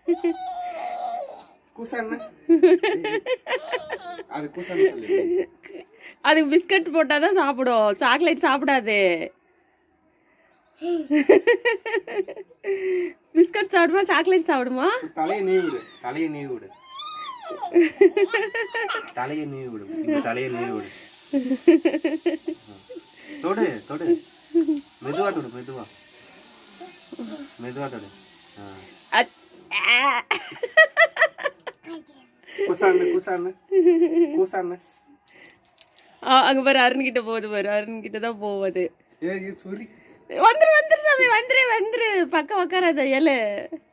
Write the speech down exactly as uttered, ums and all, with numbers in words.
கூசான அது கூசான சொல்லு. அதுக்கு பிஸ்கட் போட்டாதான் சாப்பிடும், சாக்லேட் சாப்பிடாது. பிஸ்கட் சாப்பிடுமா சாக்லேட் சாப்பிடுமா? தலையை நீவி விடு, தலையை நீவி விடு, தலையை நீவி விடு, இந்த தலையை நீவி விடு. தொடு தொடு, மெதுவா தொடு, மெதுவா மெதுவா தொடு. கூசான கூசான கூசான. அங்க பாரு அருண் கிட்ட போகுது பாரு, அருண் கிட்ட தான் போகுது. ஏய் சாரி, வந்துரு வந்துரு சாமி, வந்துரு வந்துரு, பக்கம் உக்காராத ஏழு.